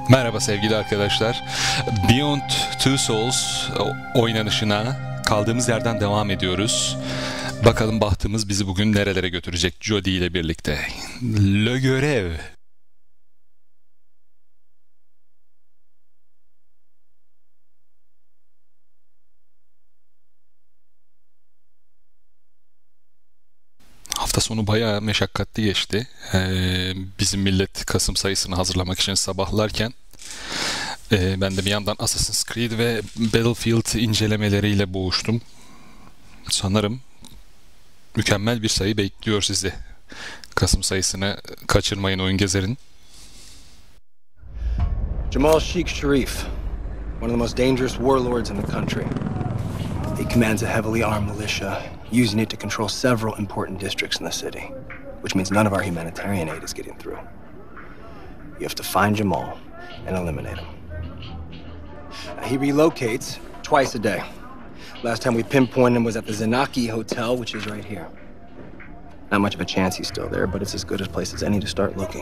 Merhaba sevgili arkadaşlar. Beyond Two Souls oynanışına kaldığımız yerden devam ediyoruz. Bakalım bahtımız bizi bugün nerelere götürecek Jodie ile birlikte. Le görev. Hafta sonu bayağı meşakkatli geçti. Bizim millet Kasım sayısını hazırlamak için sabahlarken ben de bir yandan Assassin's Creed ve Battlefield incelemeleriyle boğuştum. Sanırım mükemmel bir sayı bekliyor sizi. Kasım sayısını kaçırmayın oyun gezerin. Jamal Sheikh Sharif, one of the most dangerous warlords in the country. He commands a heavily armed militia, using it to control several important districts in the city, which means none of our humanitarian aid is getting through. You have to find Jamal and eliminate him. He relocates twice a day. Last time we pinpointed him was at the Zanaki Hotel, which is right here. Not much of a chance he's still there, but it's as good a place as any to start looking.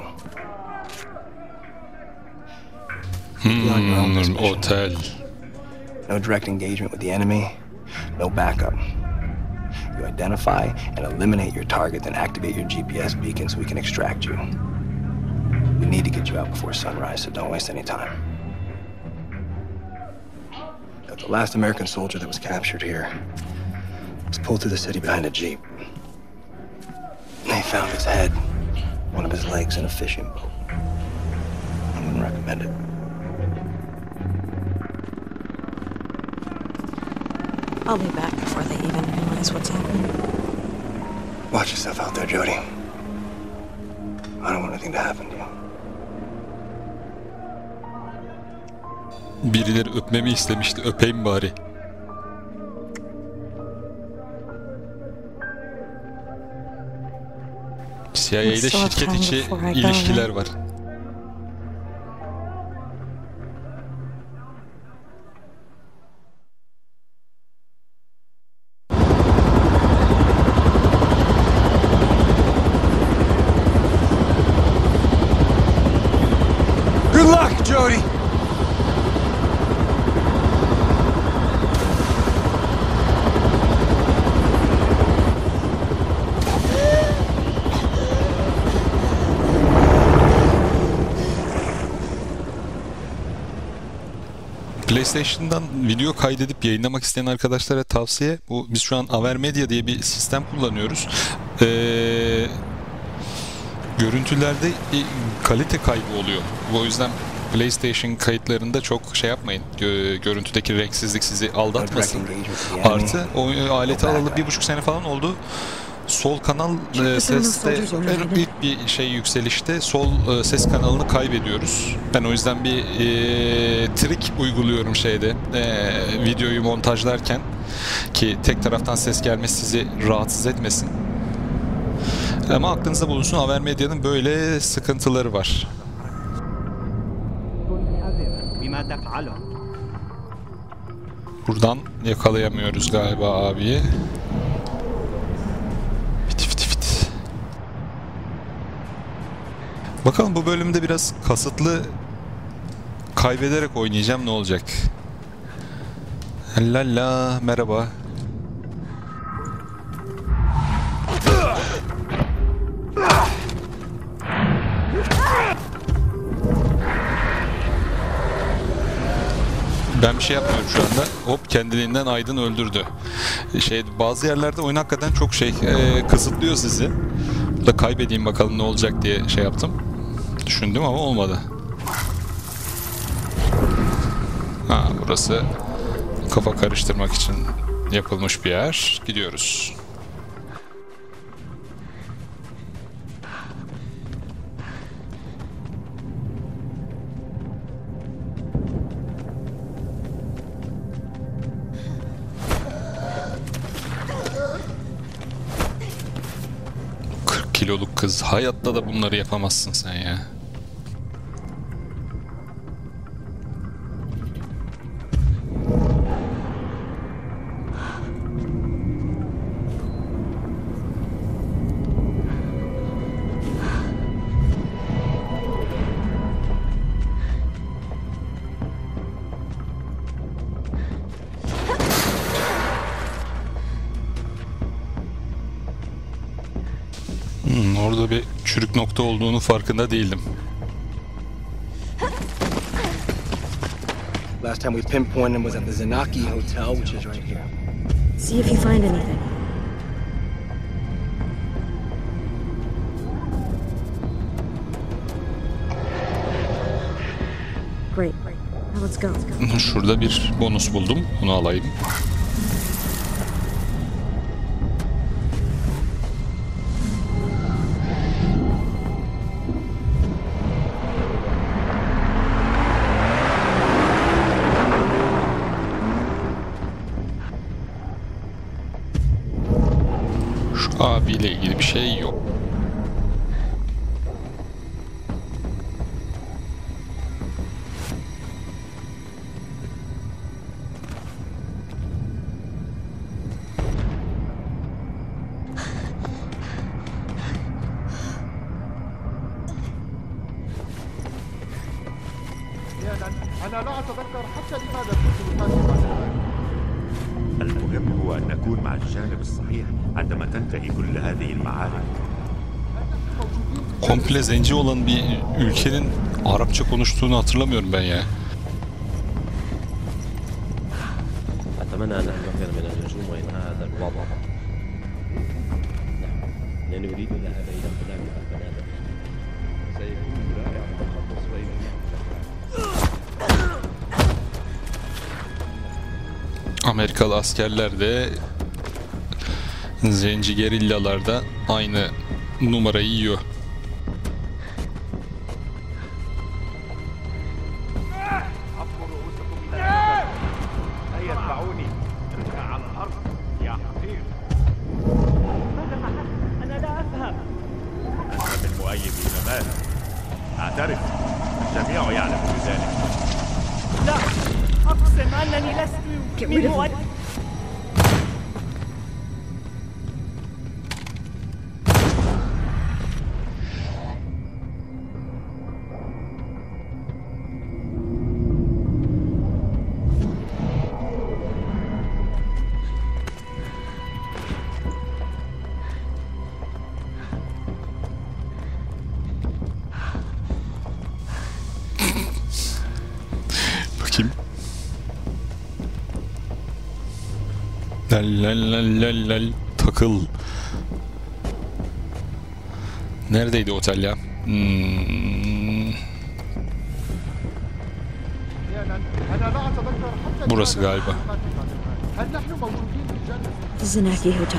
Otel. No direct engagement with the enemy, no backup. You identify and eliminate your target, then activate your GPS beacon so we can extract you. We need to get you out before sunrise, so don't waste any time. Now, the last American soldier that was captured here was pulled through the city behind a Jeep. They found his head, one of his legs in a fishing boat. I wouldn't recommend it. I'll be back before they even realize what's happening. Watch yourself out there, Jody. I don't want anything to happen to you. Birileri öpmemi istemişti. Öpeyim bari. CIA ile şirket içi ilişkiler var. Good luck, Jody! PlayStation'dan video kaydedip yayınlamak isteyen arkadaşlara tavsiye. Biz şu an Avermedia diye bir sistem kullanıyoruz. Görüntülerde kalite kaybı oluyor. O yüzden PlayStation kayıtlarında çok şey yapmayın. Görüntüdeki renksizlik sizi aldatmasın. Artı o aleti alalı 1,5 sene falan oldu. Sol kanal seste ilk bir şey yükselişte sol ses kanalını kaybediyoruz. Ben o yüzden bir trik uyguluyorum şeyde videoyu montajlarken ki tek taraftan ses gelmesi sizi rahatsız etmesin. Ama aklınızda bulunsun, Avermedia'nın böyle sıkıntıları var. Buradan yakalayamıyoruz galiba abiyi. Bakalım bu bölümde biraz kasıtlı kaybederek oynayacağım, ne olacak? Lala, merhaba. Ben bir şey yapmıyorum şu anda. Hop, kendiliğinden Aydın öldürdü. Bazı yerlerde oyun hakikaten çok kısıtlıyor sizi. Burada kaybedeyim bakalım ne olacak diye şey yaptım. Düşündüm ama olmadı. Burası kafa karıştırmak için yapılmış bir yer. Gidiyoruz. Kiloluk kız. Hayatta da bunları yapamazsın sen ya. Burada bir çürük nokta olduğunu farkında değildim. Last time we pinpointed him was at the Zanaki Hotel, which is right here. See if you find anything. Great. Now let's go. Şurada bir bonus buldum. Onu alayım. Şu abiyle ilgili bir şey yok. أنا لا أتذكر حتى لماذا كنت أحاسب عن ذلك. المهم هو أن نكون مع الجانب الصحيح عندما تنتهي كل هذه المعارك. Komple zenci olan bir ülkenin Arapça konuştuğunu hatırlamıyorum ben ya. أتمنى أن نتمكن من الهجوم وإنهاء هذا الوضع. لا نريد الذهاب إلى هناك أبدا. سيكون رائع التخلص بيننا. Amerikalı askerler de zenci gerillalarda aynı numarayı yiyor. أعترف الجميع يعلم بذلك. لا أقسم أنني لست من مؤيد. Bakayım. Lal takıl. Neredeydi otel ya? Burası galiba. هل نحن موجودين بالجنة؟ The Zanaki Hotel.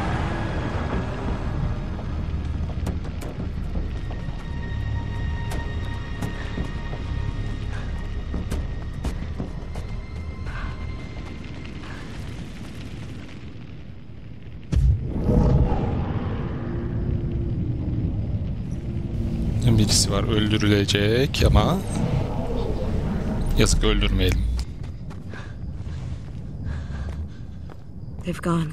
Birisi var öldürülecek ama yazık öldürmeyelim. They've gone.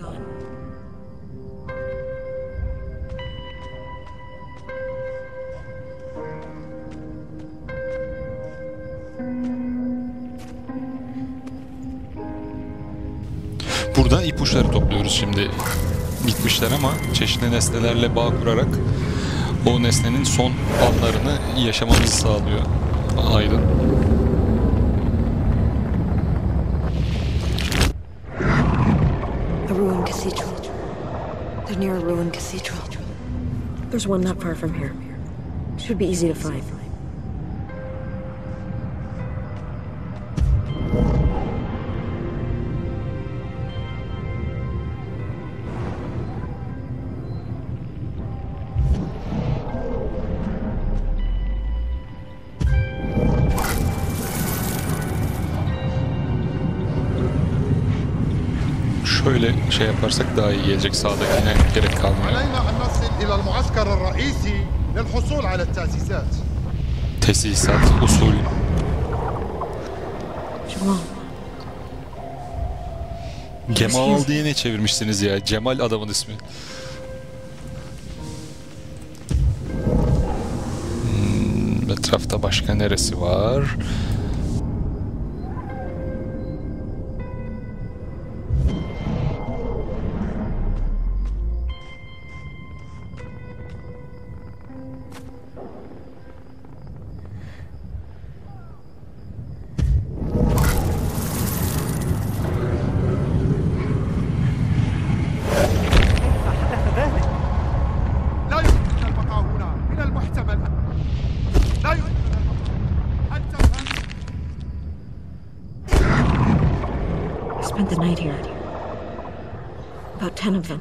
Burada ipuçları topluyoruz şimdi. Gitmişler ama çeşitli nesnelerle bağ kurarak o nesnenin son anlarını yaşamamızı sağlıyor. Aydın. A ruined cathedral. They're near a ruined cathedral. There's one not far from here. Should be easy to find. Şöyle şey yaparsak daha iyi gelecek, sağdakine gerek kalmıyor. علينا أن نصل إلى المعسكر الرئيسي للحصول على التأسيسات. Tesisat, usul. Jamal. Cemal diye ne çevirmişsiniz ya? Cemal adamın ismi. Etrafta başka neresi var? spent the night here. About 10 of them.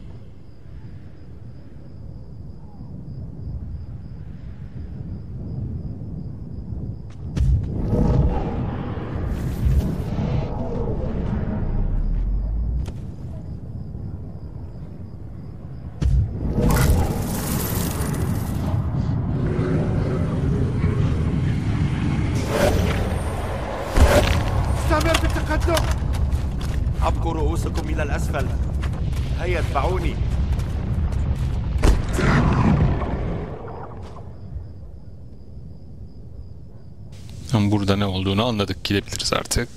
استمر بالتقدم. أبقوا رؤوسكم إلى الأسفل. هيا اتبعوني. Burada ne olduğunu anladık. Gidebiliriz artık.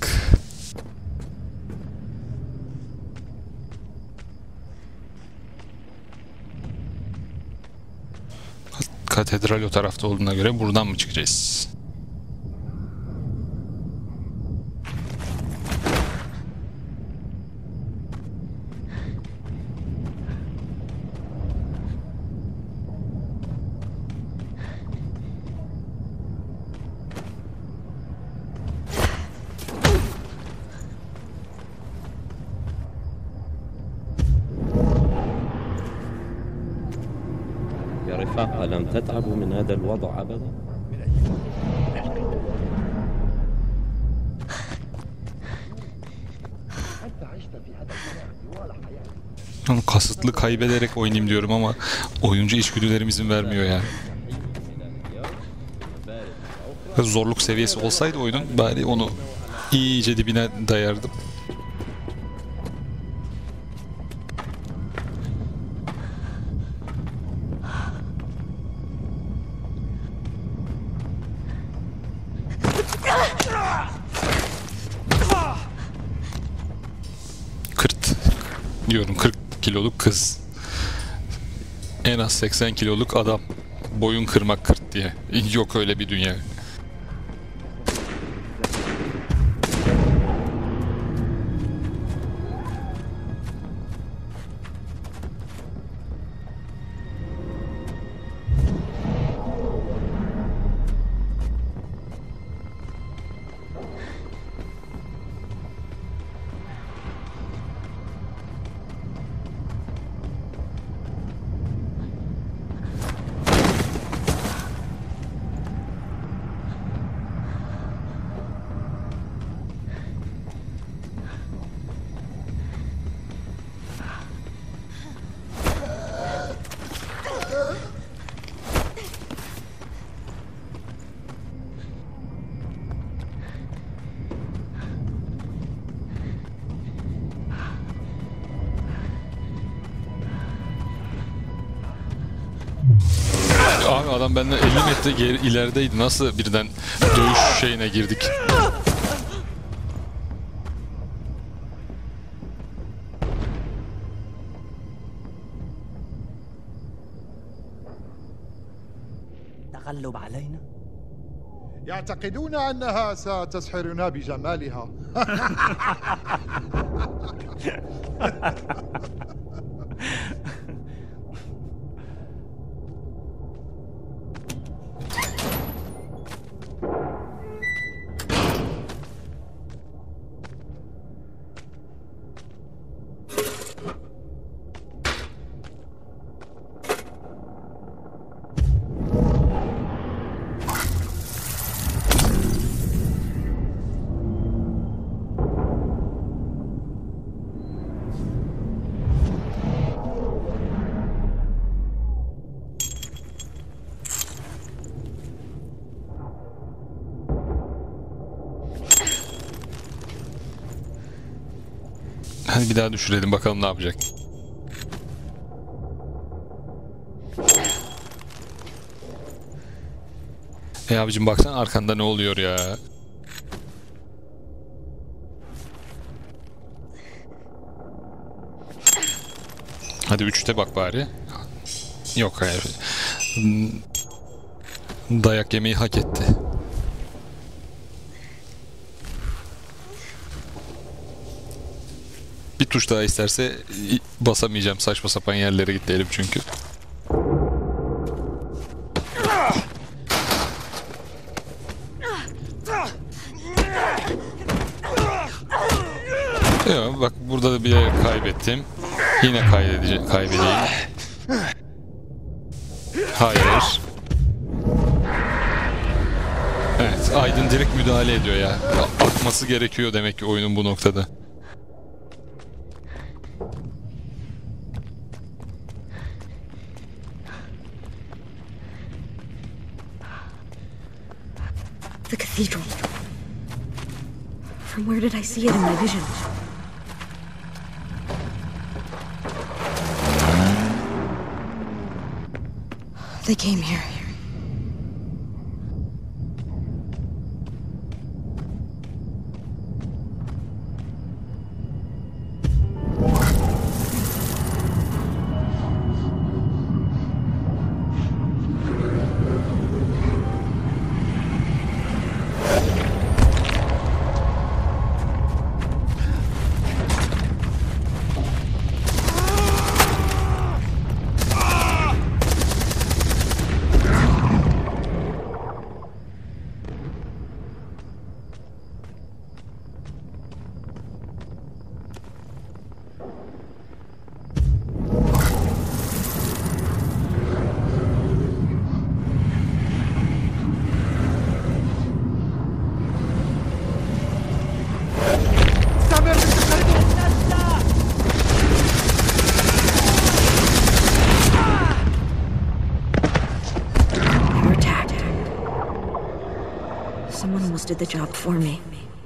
Katedral o tarafta olduğuna göre buradan mı çıkacağız? يا رفاق ألم تتعبوا من هذا الوضع أبدا؟ Kasıtlı kaybederek oynayayım diyorum ama oyuncu içgüdülerim izin vermiyor yani. Zorluk seviyesi olsaydı oyunun bari onu iyice dibine dayardım. Diyorum 40 kiloluk kız. En az 80 kiloluk adam. Boyun kırmak 40 diye. Yok öyle bir dünya. Abi adam benden 50 metre ilerideydi. Nasıl birden dövüş şeyine girdik? تغلب علينا؟ يعتقدون أنها ستسحرنا بجمالها. Hadi bir daha düşürelim bakalım ne yapacak. Abicim baksana arkanda ne oluyor ya. Hadi 3'te bak bari. Yok hayır. Dayak yemeyi hak etti. Bir tuş daha isterse basamayacağım. Saçma sapan yerlere gidelim çünkü. Yok, bak burada da bir yer kaybettim. Yine kaybedeyim. Hayır. Evet, Aydın direkt müdahale ediyor ya. Akması gerekiyor demek ki oyunun bu noktada. The cathedral. From where did I see it in my vision? They came here. Someone almost did the job for me.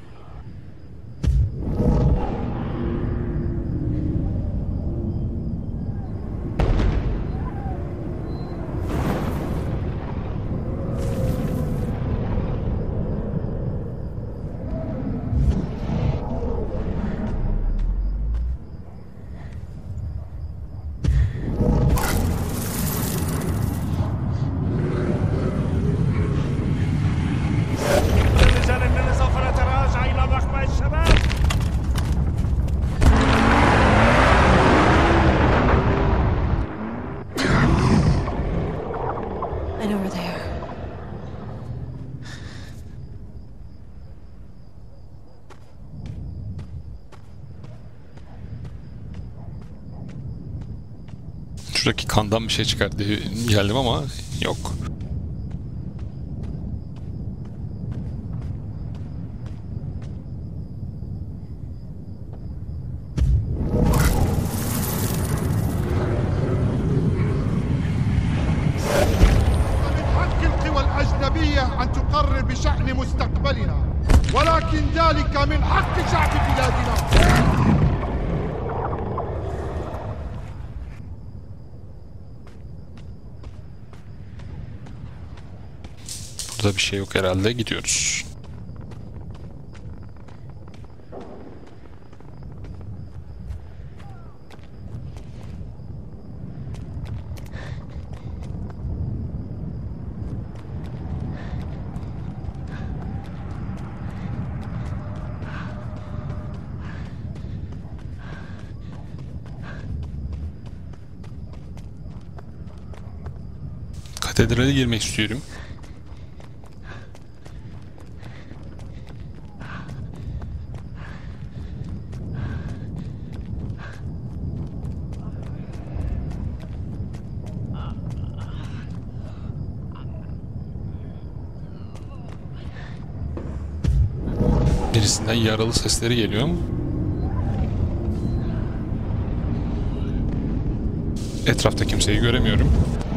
I know where they are. Şuradaki kandan bir şey çıkar diye geldim ama yok. أن تقرر بشأن مستقبلنا ولكن ذلك من حق شعب بلادنا. Burada bir şey yok herhalde, gidiyoruz. Katedrale girmek istiyorum. Birisinden yaralı sesleri geliyor mu? Etrafta kimseyi göremiyorum.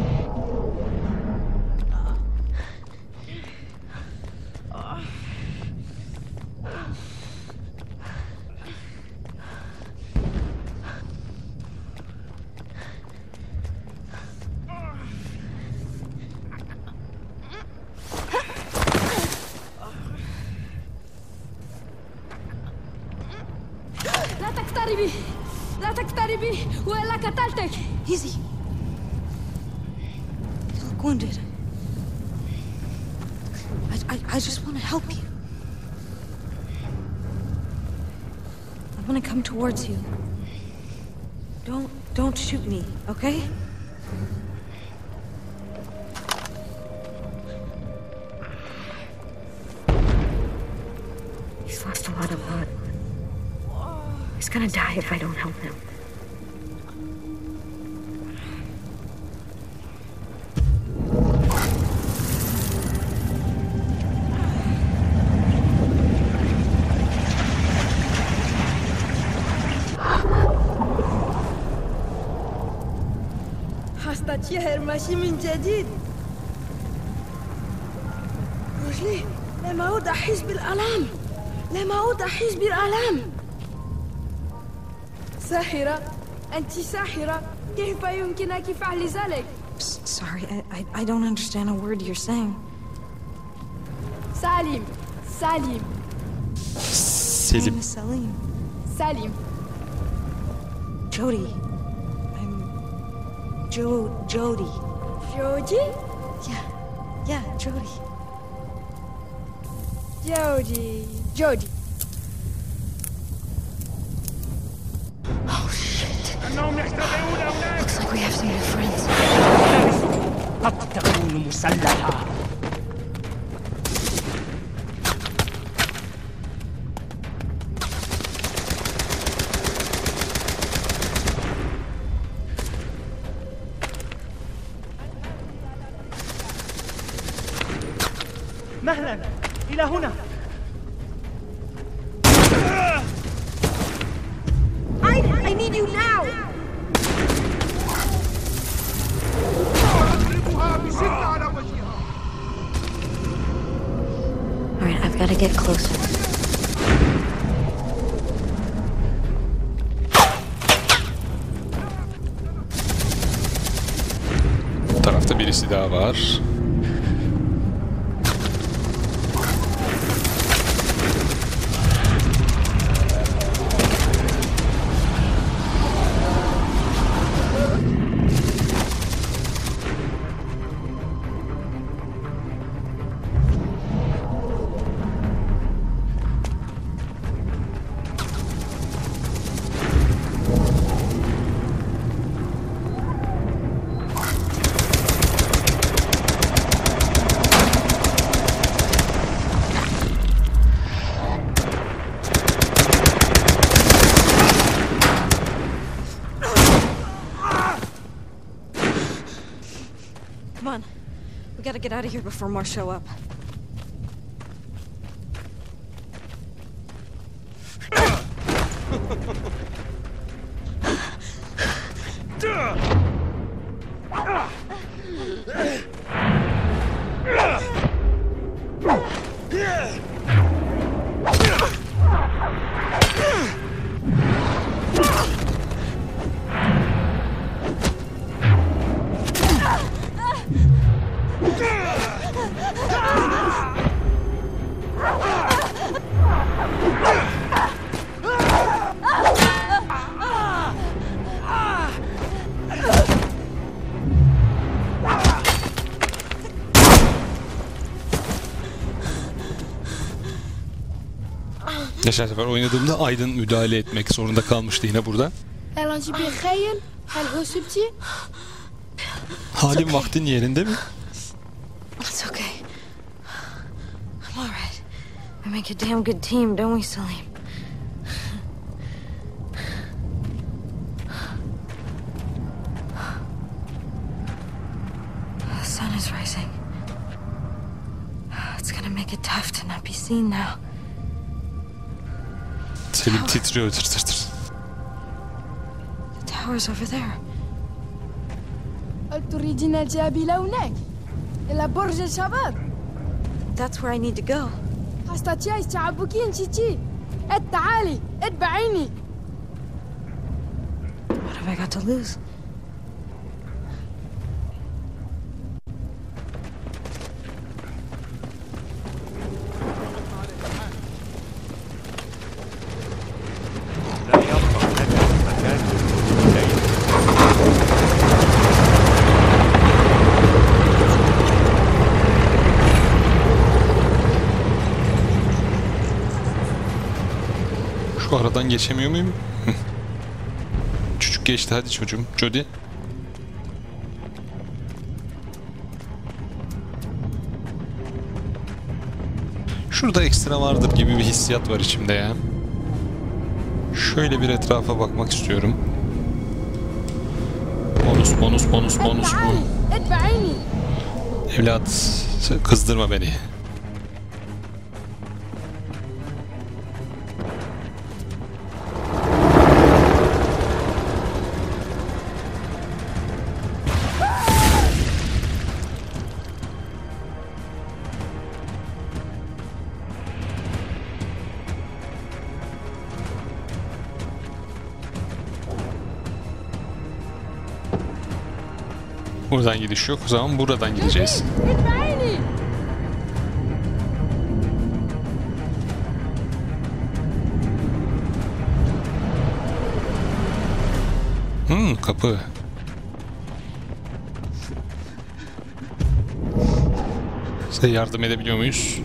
لا تقتربي وإلا قتلتك. Easy. You look wounded. I just want to help you. I want to come towards you. Don't shoot me, okay? He's lost a lot of blood. He's gonna die if I don't help him. حستطيع المشي من جديد. رجلي لم أعد أحس بالآلام. لم أعد أحس بالآلام. ساحرة، أنت ساحرة. كيف يمكنك فعل ذلك؟ Sorry, I don't understand a word you're saying. سالم. سالم. Selim. Salim. سالم. Jody. I'm Jody. جودي؟ Yeah, Jody. جودي. Oh shit. Looks like we have some new friends. قد تكون مسلحة. مهلا إلى هنا. I need you now. Alright, I've got to get closer. Bu tarafta birisi daha var. Come on. We gotta get out of here before more show up. Geçen sefer oynadığımda Aydın müdahale etmek zorunda kalmıştı yine burada. Halin vaktin yerinde mi? It's okay. I'm alright. We make a damn good team, don't we, Salim? The sun is rising. It's gonna make it tough to not be seen now. Selim titriyor tır tır tır. The tower's over there. هل تريدين الذهاب إلى هناك؟ إلى برج الشباب؟ That's where I need to go. أستطيع استعبكين تيتي. تعالي اتبعيني. What have I got to lose? لا يبقى هناك مكان للمتدين. Şu aradan geçemiyor muyum? Çocuk geçti, hadi çocuğum. Jody. Şurada ekstra vardır gibi bir hissiyat var içimde ya. Şöyle bir etrafa bakmak istiyorum. Bonus bu. Evlat, kızdırma beni. Buradan gidiş yok. O zaman buradan gideceğiz. Kapı. Size yardım edebiliyor muyuz?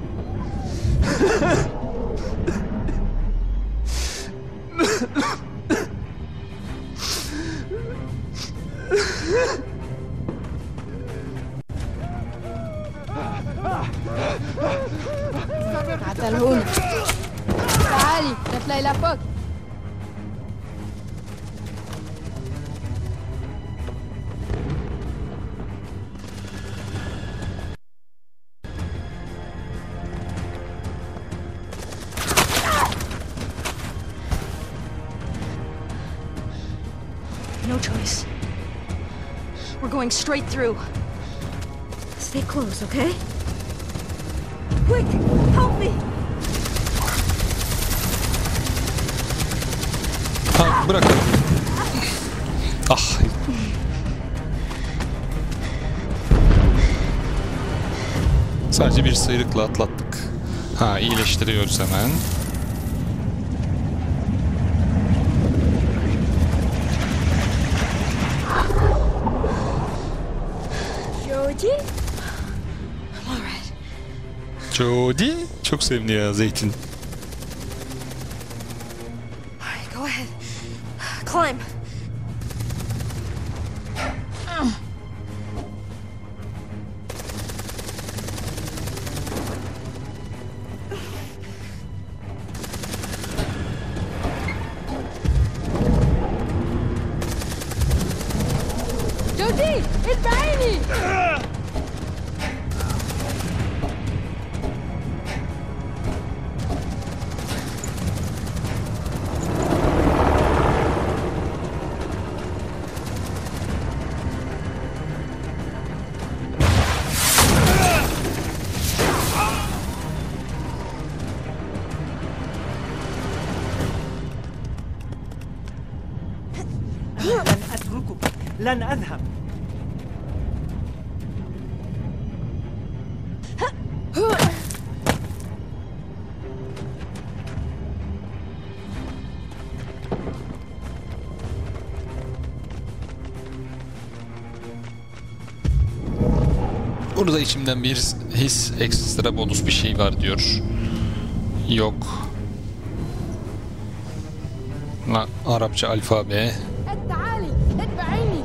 تعال هون تعالي لتلاقي لفك No choice. We're going straight through. Stay close, okay? Quick! Help me! Ha, bırak. Ah. Sadece bir sıyrıkla atlattık. Ha, iyileştiriyoruz hemen. Jody? I'm alright. Jody. Çok sevimli ya Zeytin. Alright, go ahead. Climb. جودي اتبعيني لن أتركك لن أذهب Burada içimden bir his, ekstra bonus bir şey var diyor. Yok. Arapça alfabe. تعالي اتبعيني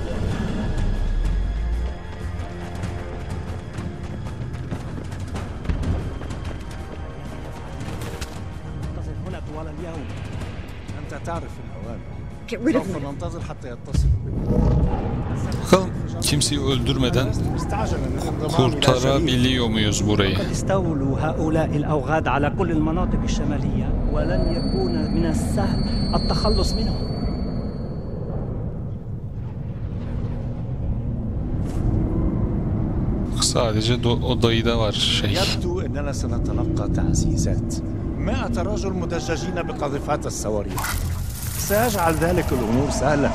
انتظر هنا طوال اليوم أنت تعرف الأوامر Get rid of سوف them. ننتظر حتى يتصل Bakalım kimseyi öldürmeden kurtarabiliyor muyuz burayı? قد استولوا هؤلاء الأوغاد على كل المناطق الشمالية ولن يكون من السهل التخلص منهم Sadece o dayıda var şey. يبدو أننا سنتلقى تعزيزات 100 رجل مدججين بقاذفات الصواريخ سيجعل ذلك الأمور سهلة.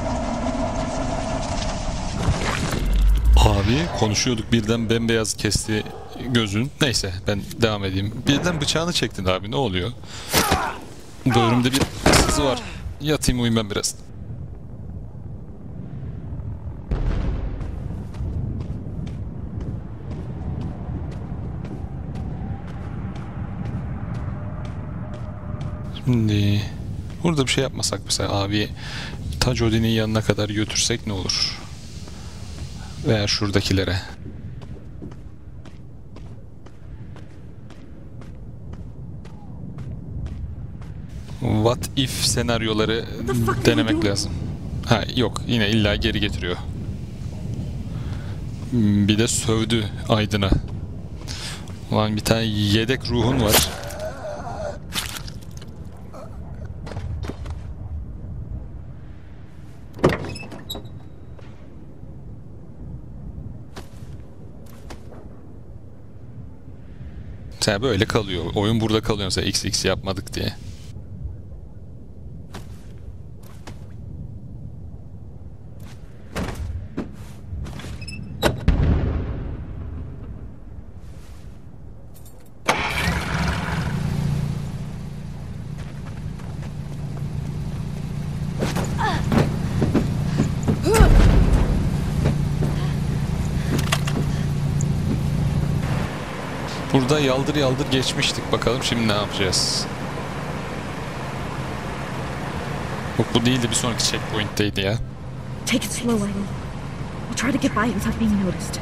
Abi konuşuyorduk birden bembeyaz kesti gözün. Neyse ben devam edeyim. Birden bıçağını çektin abi, ne oluyor? Böğrümde bir sızı var. Yatayım uyuyayım ben biraz. Şimdi burada bir şey yapmasak mesela abi Jodie'nin yanına kadar götürsek ne olur? Veya şuradakilere. What if senaryoları denemek lazım. Ha yok, yine illa geri getiriyor. Bir de sövdü Aydın'a. Ulan bir tane yedek ruhun var. Sen böyle kalıyor. Oyun burada kalıyor mesela XX yapmadık diye. Burada yaldır yaldır geçmiştik. Bakalım şimdi ne yapacağız? Yok, bu değildi, bir sonraki checkpoint'teydi ya. Take it slow, Aiden. We'll try to get by without being noticed.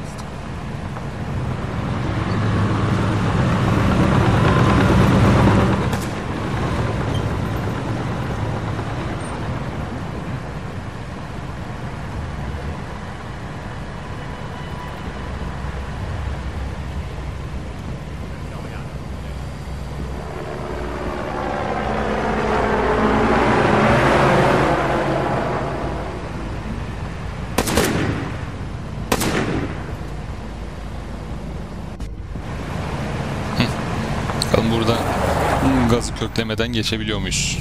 Bakalım burada gazı köklemeden geçebiliyor muyuz?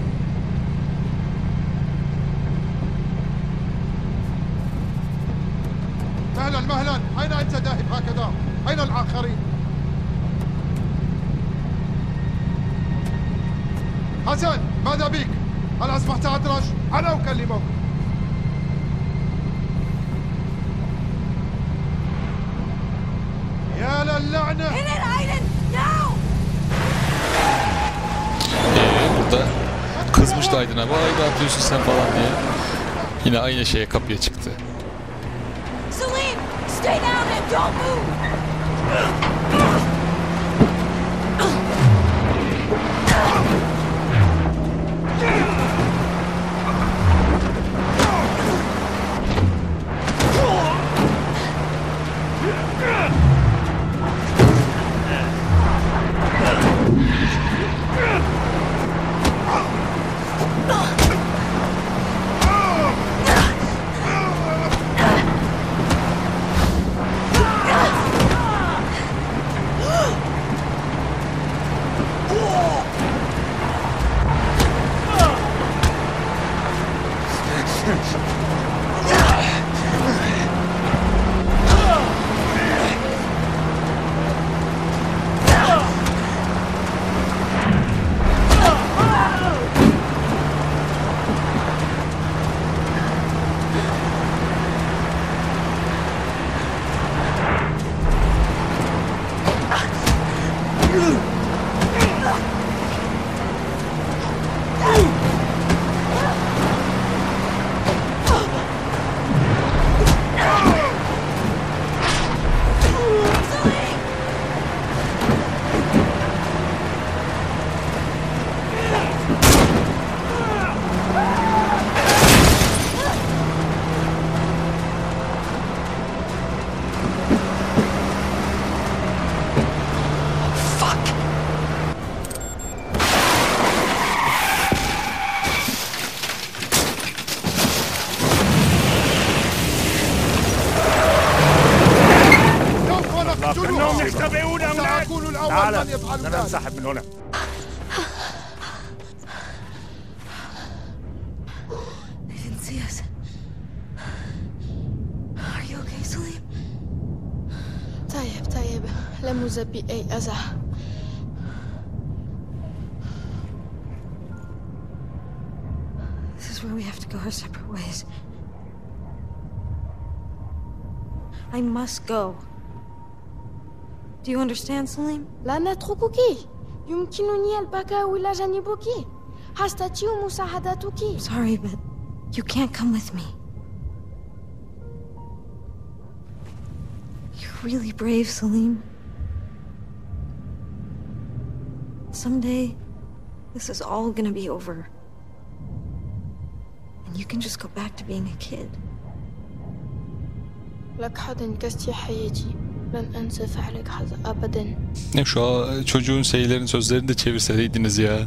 مهلا مهلا، أين أنت ذاهب هكذا؟ أين الآخرين؟ حسن، ماذا بك؟ هل أصبحت أدرج؟ أنا أكلمك. يا للعنة! Burada kızmıştı Aydın'a. Vay ne yapıyorsun sen falan diye. Yine aynı şeye kapıya çıktı. Salim, stay down and don't move. تعال أنا انسحب من هنا. They didn't see us. Are you okay, Salim? طيب لم يصب بي أي أذى. This is where we have to go our separate ways. I must go. Do you understand, Salim? لا نتركك. يمكنني البقاء إلى جانبك. هستطيع مساعدتك. Sorry, but you can't come with me. You're really brave, Salim. Someday, This is all gonna be over. And you can just go back to being a kid. لك حظ انكست يا حياتي لن أنسى فعلك حظ أبدا. Ne şu çocuğun sözlerini de çevirseydiniz ya.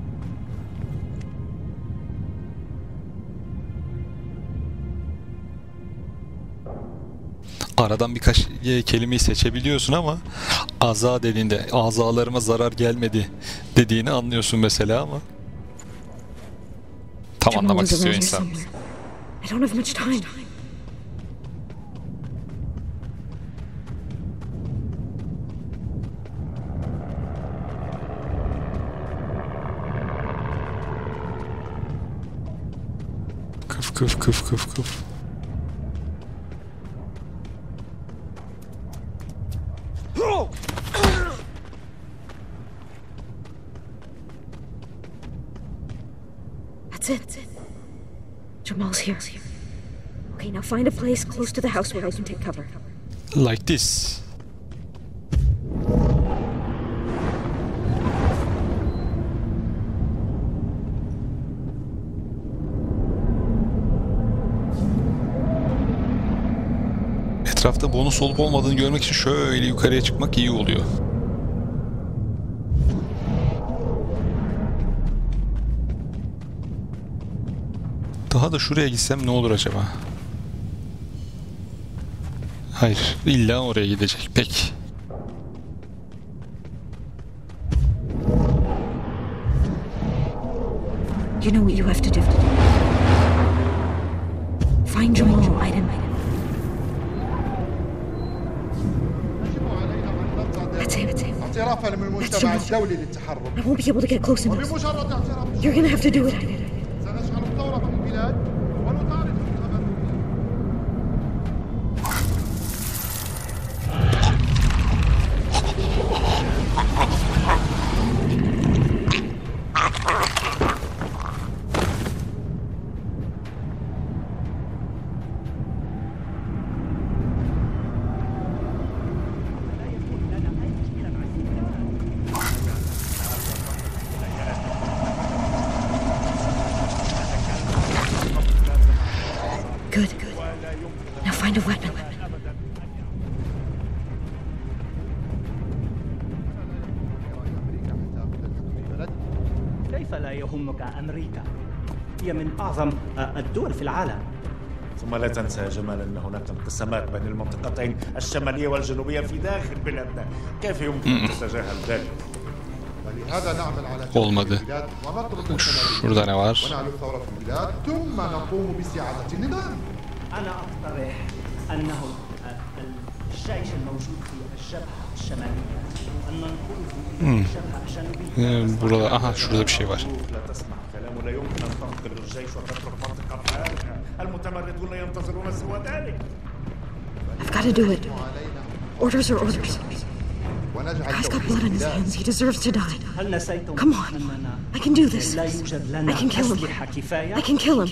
Aradan birkaç kelimeyi seçebiliyorsun ama aza dediğinde azalarıma zarar gelmedi dediğini anlıyorsun mesela ama tam anlamak istiyor insan. I don't have much time. Kıf. That's it. Jamal's here. Okay, now find a place close to the house where I can take cover. Like this. Etrafta bonus olup olmadığını görmek için şöyle yukarıya çıkmak iyi oluyor. Daha da şuraya gitsem ne olur acaba? Hayır, illa oraya gidecek. Peki. You know what you have to do. Find Jamal. اعترافا من المجتمع الدولي للتحرك. I won't be able to get close enough. وبمجرد اعتراف You're gonna have to do it. سنشعل الثورة في البلاد ونطالب بالتبرع. Good. Now find a weapon. كيف لا يهمك أمريكا؟ هي من أعظم الدول في العالم. ثم لا تنسى يا جمال أن هناك انقسامات بين المنطقتين الشمالية والجنوبية في داخل بلادنا. كيف يمكن أن تتجاهل ذلك؟ ولهذا نعمل على Olmadı. Şurada ne var? ونعلو الثورة في البلاد ثم نقوم باستعادة النظام. أنا أقترح أنه الجيش الموجود في الجبهة الشمالية أن ننقله إلى الجبهة الجنوبية. Burada, aha şurada bir şey var. لا تسمع كلامه لا يمكن أن تنقل الجيش وتترك منطقة فارغة. المتمردون ينتظرون سوى ذلك. I've got to do it. Orders are orders. Guy's got blood on his hands. He deserves to die. هل نسيتم Come on. I can do this. لا يوجد I لنا can kill him. أسلحة كفاية؟ I can kill him.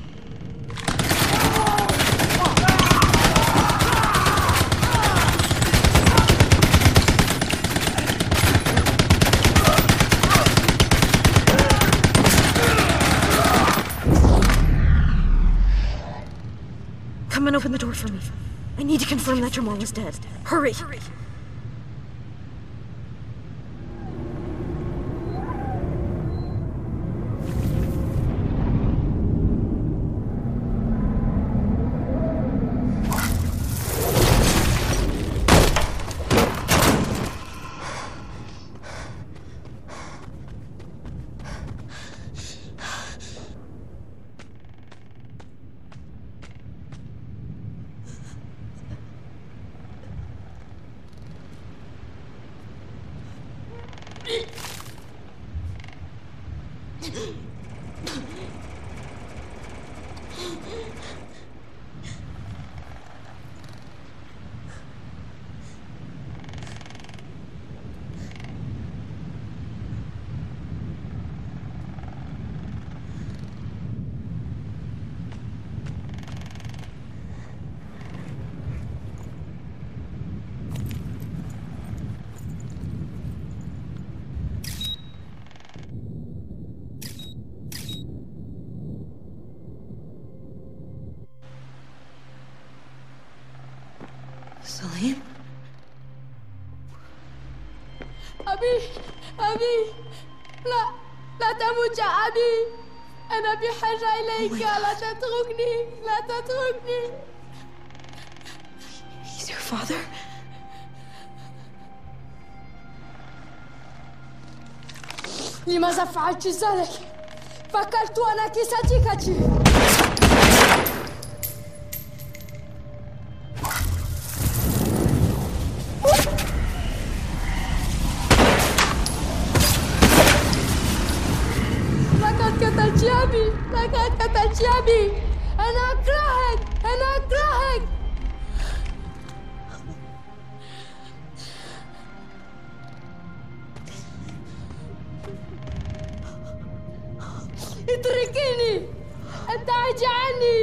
Come and open the door for me. I need to confirm that Jamal is dead. Hurry! Salim? أبي لا تموت يا أبي أنا بحاجة إليك لا تتركني He's your father? لماذا فعلت ذلك؟ فكرت أنك صديقتي لقد قتلت أبي أنا أكرهك اتركيني ابتعدي عني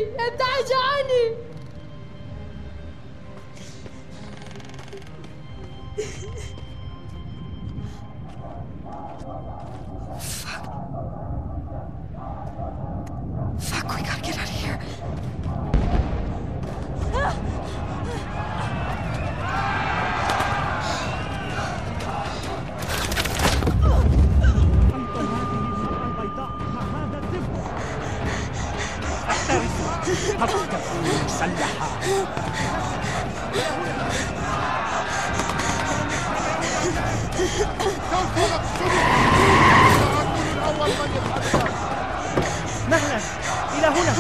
Fuck, we gotta get out of here. مسلحة. مهلا إلى هنا.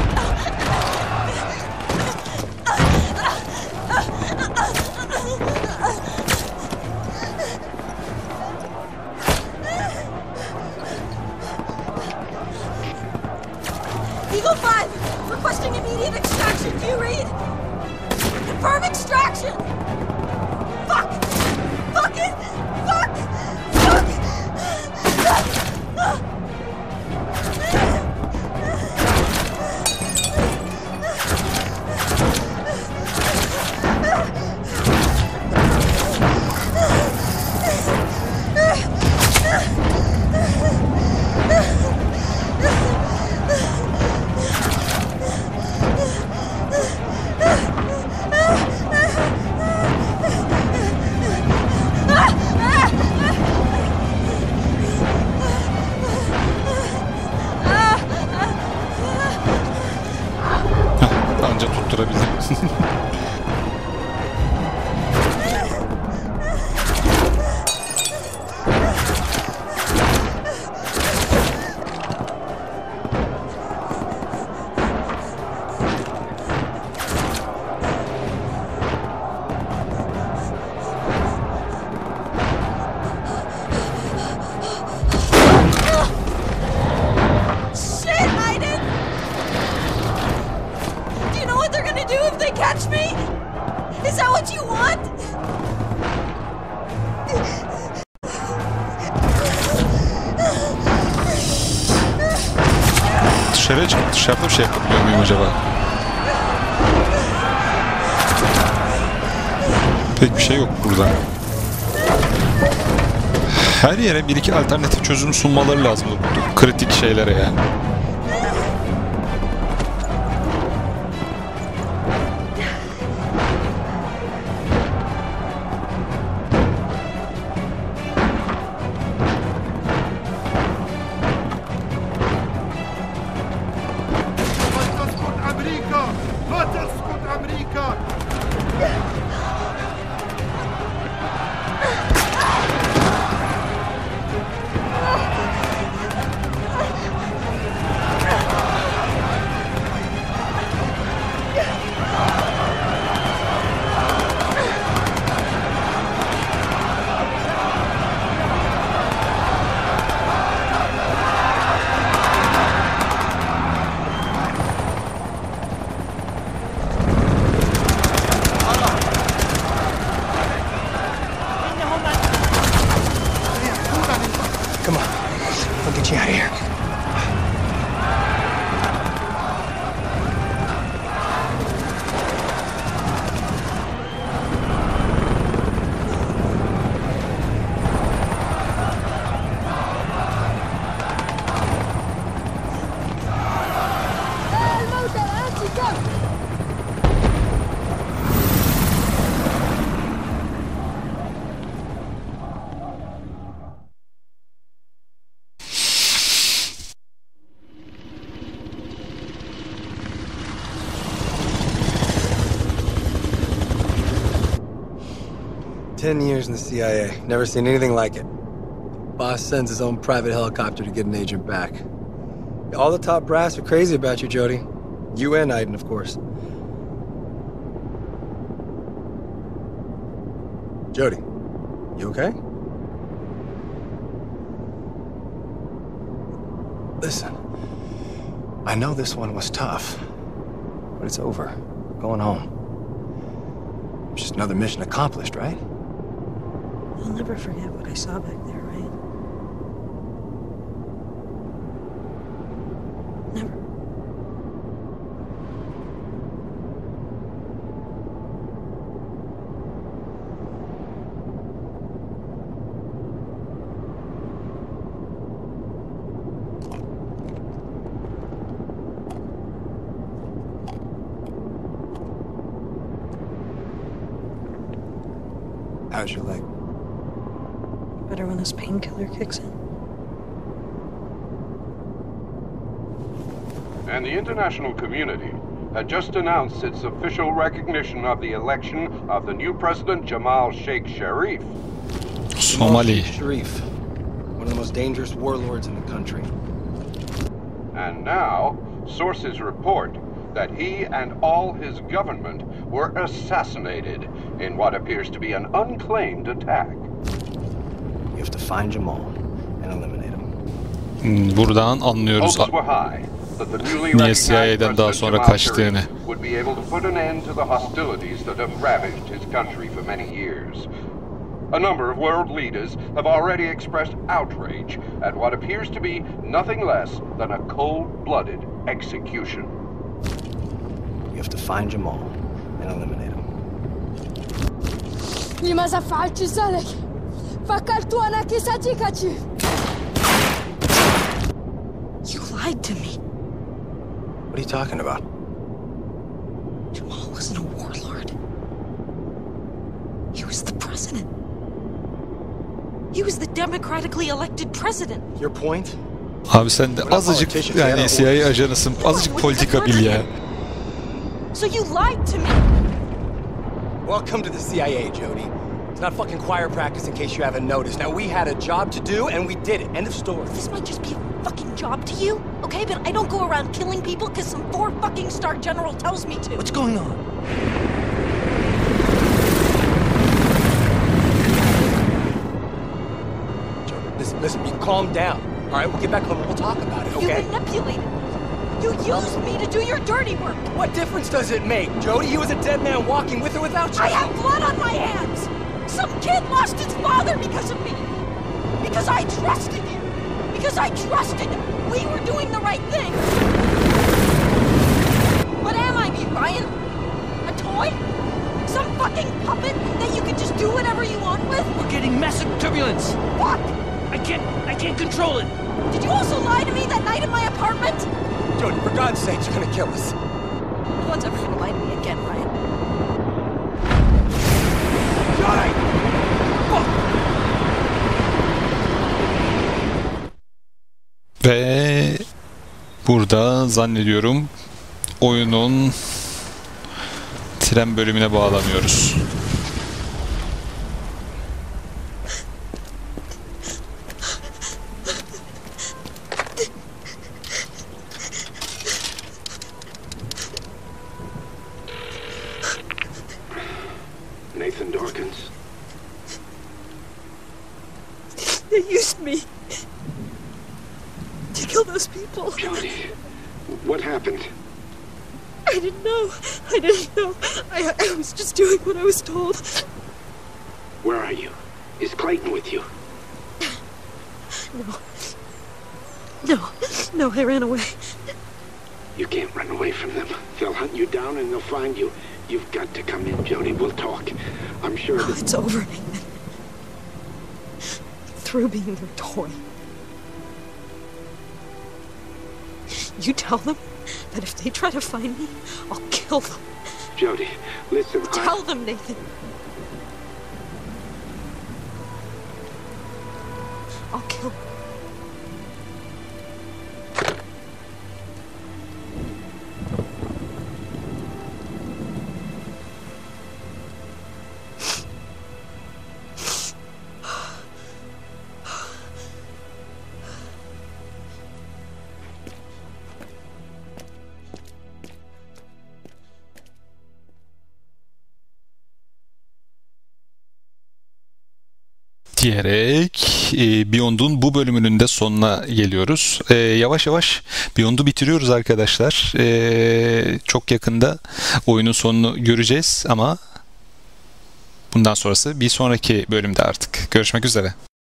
Eagle 5, requesting immediate extraction. Do you read? Confirm extraction. Fuck it. Anca tutturabildim. Catch me? Is that what you want? Dışarıya çıkıp dışarıda bir şey yapabiliyor muyum acaba? Pek bir şey yok burada. Her yere bir iki alternatif çözüm sunmaları lazım bu kritik şeylere yani. Come on, I'll get you out of here. 10 years in the CIA. Never seen anything like it. Boss sends his own private helicopter to get an agent back. All the top brass are crazy about you, Jody. You and Aiden, of course. Jody, you okay? Listen, I know this one was tough, but it's over. We're going home. It's just another mission accomplished, right? I'll never forget what I saw back there, right? Never. How's your leg? Better when this painkiller kicks in. And the international community had just announced its official recognition of the election of the new president, Jamal Sheikh Sharif. Somali. Sharif, one of the most dangerous warlords in the country. And now, sources report that he and all his government were assassinated in what appears to be an unclaimed attack. You have to find Jamal and eliminate him. Buradan anlıyoruz Hopes were high that the newly niye CIA'den daha recognized sonra President kaçtığını. Jamal Sharif would be able to put an end to the hostilities that have ravaged his country for many years. A number of world leaders have already expressed outrage at what appears to be nothing less than a cold-blooded execution. You have to find Jamal and eliminate him. لماذا فعلت ذلك؟ فكرت أنك صديقتي. You lied to me. What are you talking about? Jamal wasn't a warlord. He was the president. He was the democratically elected president. Your point? Abi sen de azıcık yani CIA ajanısın. Azıcık politika bil ya. So you lied to me. Welcome to the CIA, Jody. It's not fucking choir practice in case you haven't noticed. Now, we had a job to do, and we did it. End of story. This might just be a fucking job to you, okay? But I don't go around killing people because some 4-fucking-star general tells me to. What's going on? Jody, listen, you calm down. All right, we'll get back home and we'll talk about it, okay? You manipulated me. You used me to do your dirty work. What difference does it make, Jody? He was a dead man walking with or without you. I have blood on my hands. Some kid lost his father because of me. Because I trusted you. Because I trusted we were doing the right thing. What am I, Ryan? A toy? Some fucking puppet that you can just do whatever you want with? We're getting massive turbulence. Fuck! I can't control it. Did you also lie to me that night in my apartment? Jody, for God's sake, you're gonna kill us. No one's ever gonna lie to me again, Ryan. Jody! Fuck! Ve burada zannediyorum oyunun tren bölümüne bağlanıyoruz. Nathan Dawkins. They used me to kill those people. Jody, what happened? I didn't know. I was just doing what I was told. Where are you? Is Clayton with you? No, I ran away. You can't run away from them. They'll hunt you down and they'll find you. You've got to come in, Jody. We'll talk. I'm sure that... It's over, Nathan. Through being their toy. You tell them that if they try to find me, I'll kill them. Jody, listen, Tell them, Nathan. I'll kill them. diyerek Beyond'un bu bölümünün de sonuna geliyoruz. Yavaş yavaş Beyond'u bitiriyoruz arkadaşlar. Çok yakında oyunun sonunu göreceğiz ama bundan sonrası bir sonraki bölümde artık. Görüşmek üzere.